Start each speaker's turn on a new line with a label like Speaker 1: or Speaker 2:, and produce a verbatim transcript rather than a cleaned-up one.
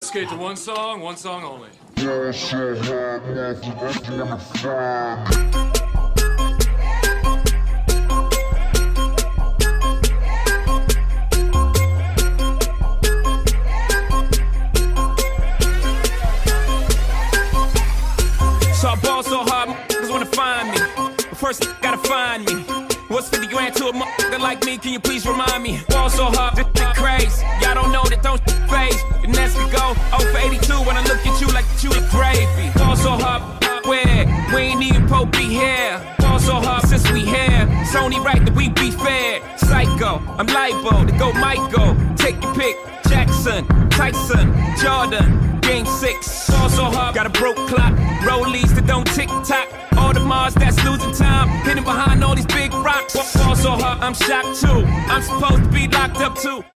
Speaker 1: Skate to one song, one song only.
Speaker 2: So I ball so hard, motherfuckers wanna find me. But first, you gotta find me. What's fifty grand to a motherfucker like me? Can you please remind me? Ball so hard, this shit crazy. Y'all don't know that don't phase. The next could go oh for eighty-two when I look at you like you a gravy. Ball so hard, where? We ain't even po be here. Ball so hard since we here. It's only right that we be fair. Psycho, I'm libo to go Michael. Take your pick. Jackson, Tyson, Jordan, game six. Ball so hard, got a broke clock. Rollies that don't tick tock. All the Mars that's losing time. Hidden behind all these big rocks. Ball so hard, I'm shocked too. I'm supposed to be locked up too.